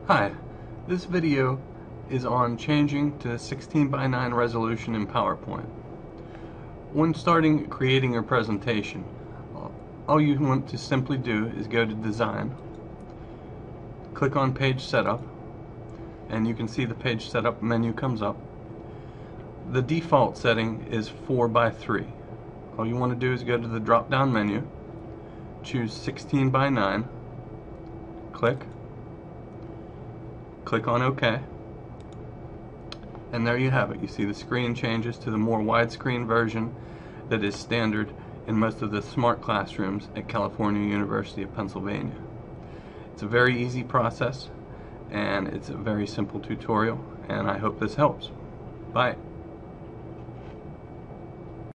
Hi, this video is on changing to 16:9 resolution in PowerPoint. When starting creating your presentation, all you want to simply do is go to Design, click on Page Setup, and you can see the Page Setup menu comes up. The default setting is 4:3. All you want to do is go to the drop-down menu, choose 16:9, click on OK, and there you have it. You see the screen changes to the more widescreen version that is standard in most of the smart classrooms at California University of Pennsylvania. It's a very easy process, and it's a very simple tutorial, and I hope this helps. Bye.